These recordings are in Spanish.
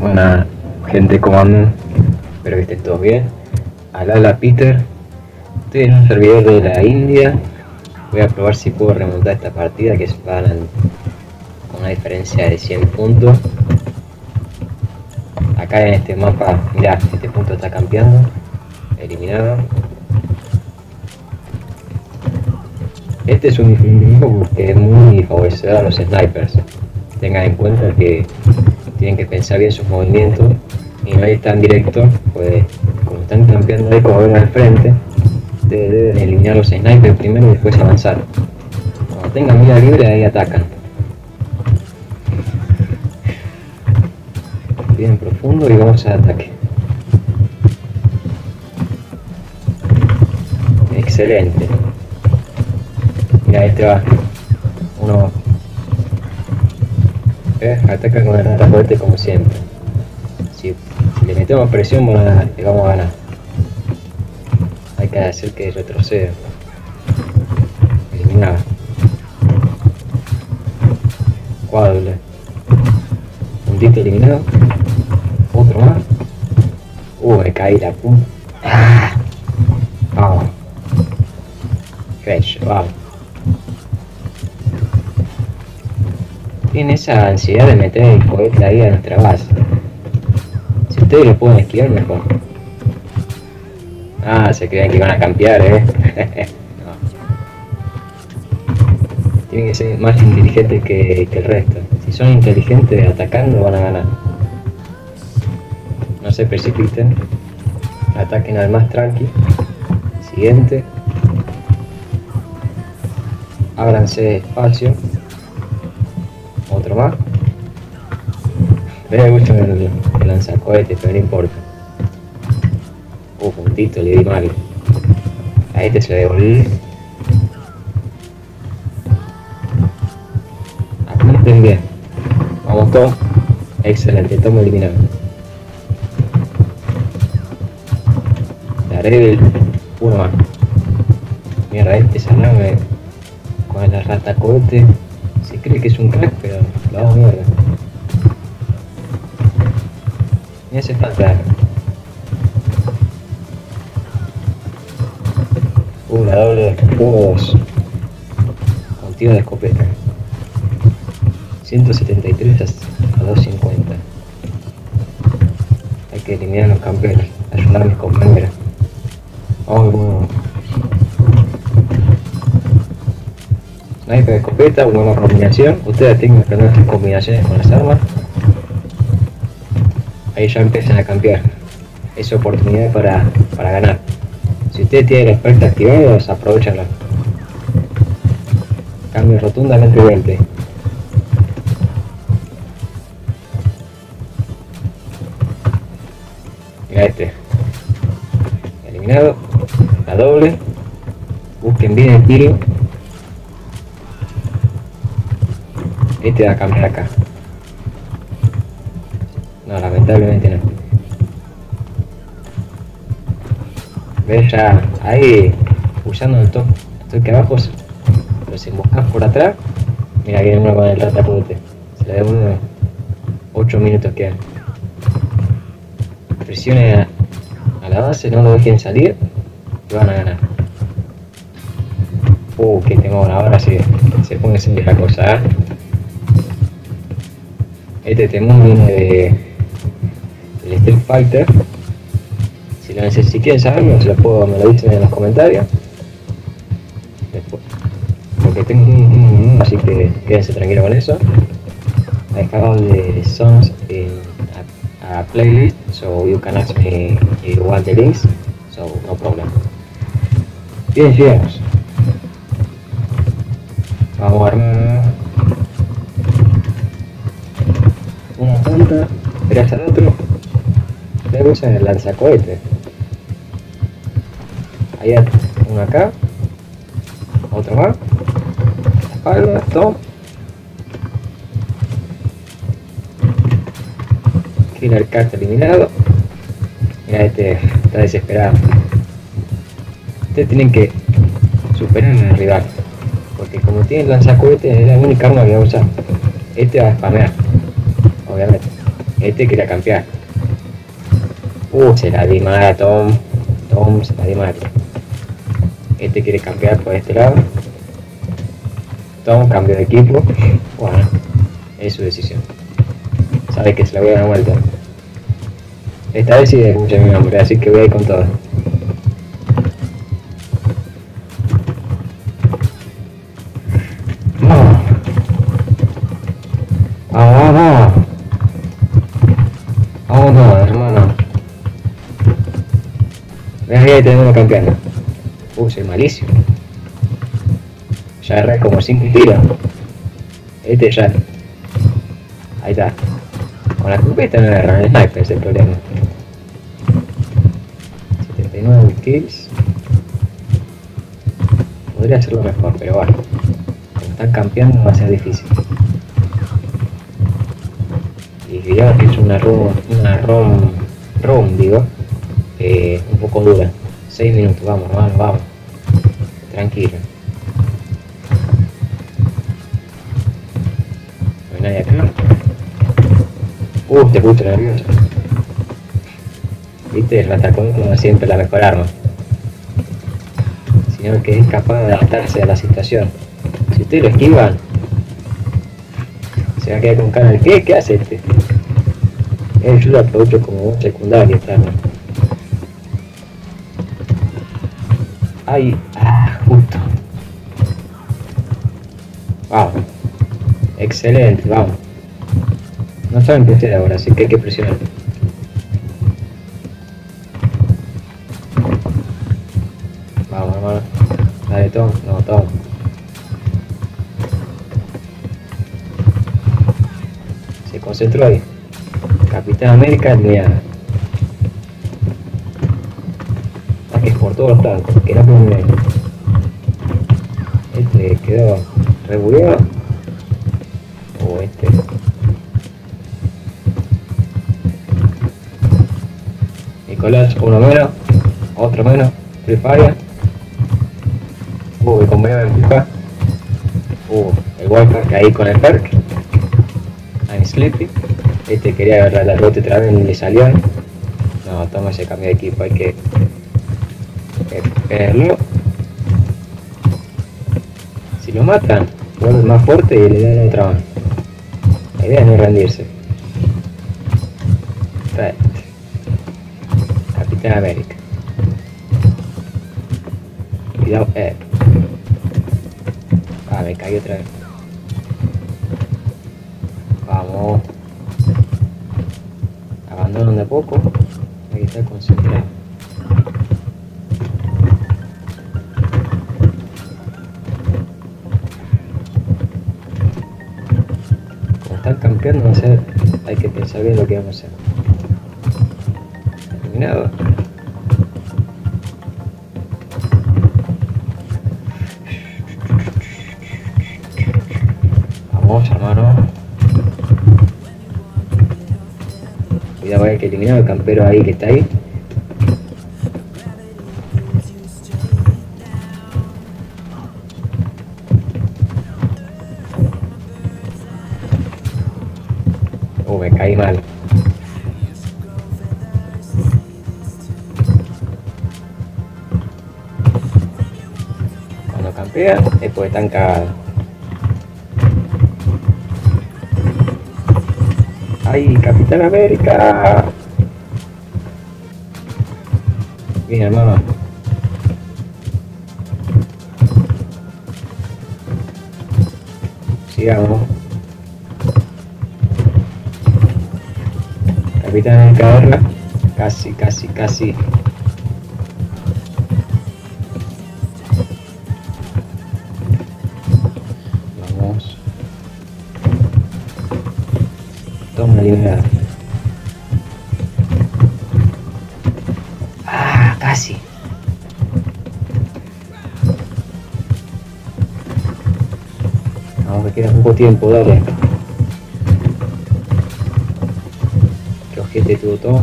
Buena gente, ¿cómo andan? Espero que estén todos bien. Al Peter, estoy en un servidor de la India. Voy a probar si puedo remontar esta partida que se ganan con una diferencia de 100 puntos. Acá en este mapa, mirá, este punto está campeando. Eliminado. Este es un mapa que es muy favorecedor a los snipers. Tengan en cuenta que tienen que pensar bien sus movimientos y no ir tan directo, pues como están campeando ahí como ven al frente, deben eliminar los snipers primero y después avanzar. Cuando tengan mira libre ahí atacan. Bien profundo y vamos al ataque. Excelente. Mira, este va. Uno ataca con el ratacohete como siempre. Si le metemos presión le vamos a ganar. Hay que hacer que retroceda. Eliminado. Cuádruple. Puntito eliminado. Otro más. Me caí la punta. Vamos. Fresh, vamos. Tiene esa ansiedad de meter el cohete ahí a nuestra base. Si ustedes lo pueden esquivar, mejor. Se creen que van a campear, No. Tienen que ser más inteligentes que el resto. Si son inteligentes atacando, van a ganar. No se precipiten. Ataquen al más tranqui. Siguiente. Ábranse espacio. Otro más. Me gusta el lanzacohete, pero no importa. Puntito, le di mal. A este se le devolví. Apunten bien. Vamos todos. Excelente, tomo eliminado. Daré uno más. Mierda, este salame con el ratacohete. Se cree que es un crack, pero lo hago mierda. Me hace falta. La doble de escudos. Con tiro de escopeta. 173 a 250. Hay que eliminar a los campeones. Ayudar a mis compañeros. Vamos. Sniper de escopeta, buena combinación. Ustedes tienen que aprender estas combinaciones con las armas. Ahí ya empiezan a campear. Es oportunidad para ganar. Si ustedes tienen el experto activado, aprovechenlo. Cambio rotundamente de golpe. Mira este. Eliminado. La doble. Busquen bien el tiro. Este va a cambiar acá. No, lamentablemente no. ¿Ves? Ya ahí usando el toque abajo, los emboscas por atrás. Mira, viene uno con el ratacohete. Se le da uno 8 minutos quedan. Presionen a la base, no lo dejen salir y van a ganar. Que tengo ahora sí se pone seria la cosa. Este temón viene del Street Fighter. Si quieren saberlo, me lo dicen en los comentarios. Después, porque tengo así que quédense tranquilos con eso. I have all the songs in a playlist, so you can ask me if you want the links, so no problem. Bien, llegamos. Vamos a armar una punta, esperas al otro. Luego usan el lanzacohete. Ahí hay uno acá, otro más, la espalda, todo. Killer Cat eliminado. Mira, este está desesperado. Ustedes tienen que superar al rival, porque como tiene el lanzacohete es la única arma que va a usar. Este va a spamear, obviamente. Este quería campear. Se la di mal a Tom. Tom se la di mal. Este quiere campear por este lado. Tom cambió de equipo. Bueno, es su decisión. Sabe que se la voy a dar vuelta. Esta vez sí escuché mi nombre, así que voy a ir con todo. Vamos. Vamos. Vamos, hermano. Ves que tenemos campeón. Soy malísimo. Ya erré como 5 tiros. Este ya. Ahí está. Con la escopeta no erra, el sniper es el problema. 79 kills. Podría hacerlo mejor, pero bueno. Como están campeando va a ser difícil. Y digamos que es una ROM, digo. Un poco dura. 6 minutos, vamos, hermano, vamos. Tranquilo. No hay nadie acá. Te puse nervioso. Viste, el ratacón no es siempre la mejor arma. Sino que es capaz de adaptarse a la situación. Si ustedes lo esquivan, se va a quedar con cara de ¿qué hace este? Yo lo aprovecho como un secundario, claro. Ay, justo. Vamos. Excelente, vamos. No estaba en PC ahora, así que hay que presionar. Vamos, hermano. Dale, Tom. No, Tom. Se concentró ahí. Capitán América alineada. Ataques por todos los flancos, que no muy bien. Este quedó rebugueado. Este. Nicolás, uno menos. Otro menos. Free Fire. El compañero de empuja. El Wi-Fi caí con el perk. I'm sleepy. Este quería agarrar la rota otra vez y le salió. No, toma ese cambio de equipo, hay que verlo. Si lo matan, vuelve más fuerte y le dan otra mano. La idea es no rendirse. Right. Capitán América. Cuidado, me caí otra vez. Vamos. Abandonan de a poco. Hay que estar concentrado. Como están campeando, no sé, hay que pensar bien lo que vamos a hacer. Terminado. Vamos, hermano. Cuidado, hay que eliminar al campero ahí que está ahí. Me caí mal. Cuando campea es porque están cagados. ¡Ay, Capitán América! Bien, hermano. Sigamos. Capitán América verla. Casi. Vamos. Toma liberada. Casi. Vamos, que queda poco tiempo, dale. Qué ojete tuvo todo.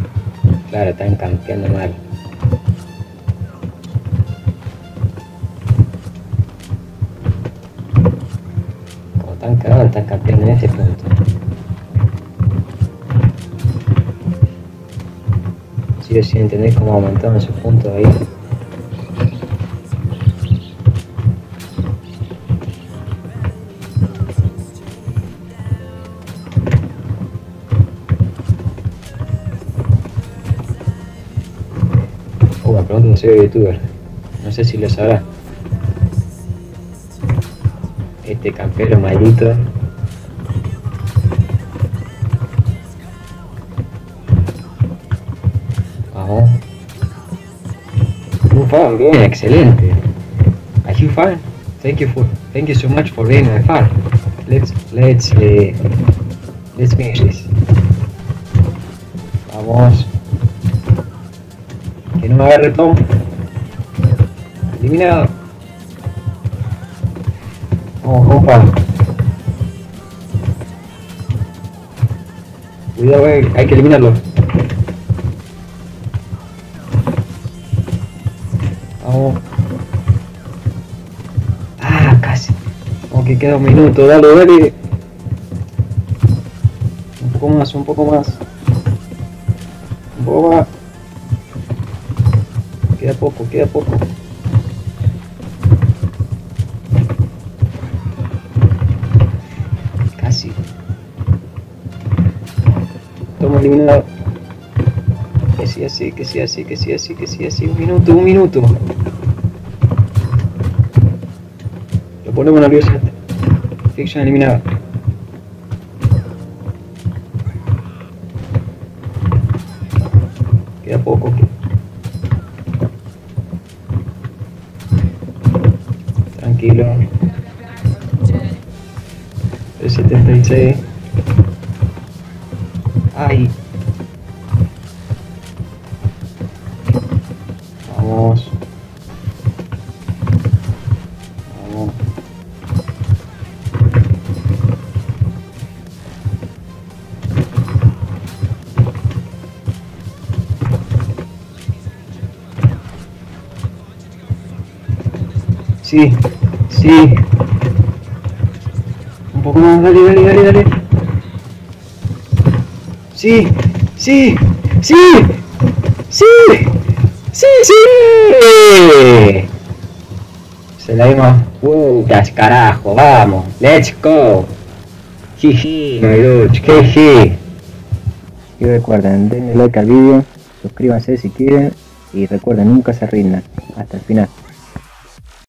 Claro, están campeando mal. Están cagados, están campeando en este punto. Sí o sí entendés cómo aumentaron sus puntos ahí. Me pregunto si soy youtuber. No sé si lo sabrá. Este campero maldito. Vamos. Un fan, bien, excelente. Are you fan? Thank you so much for being my fan. Let's finish this. Vamos. Que no me agarre Tom. Eliminado. Vamos, compa. Cuidado, hay que eliminarlo. Vamos. Ah, casi. Como que queda un minuto, dale, dale. Un poco más, un poco más. Un poco más. Queda poco, queda poco. Casi. Toma eliminado. Que sí así, que sí así, que sí así, que sí así. Un minuto, un minuto. Lo ponemos nervioso. Fiction eliminado. Queda poco. Tranquilo. El 76. Ay. Vamos. Vamos. Sí, sí. Un poco más, dale, dale, dale, dale. Sí, sí, sí, sí, sí, sí. Se la dimos. Carajo, vamos. Let's go. Jiji, my dudes, jiji. Y recuerden, denle like al vídeo, suscríbanse si quieren y recuerden, nunca se rindan. Hasta el final.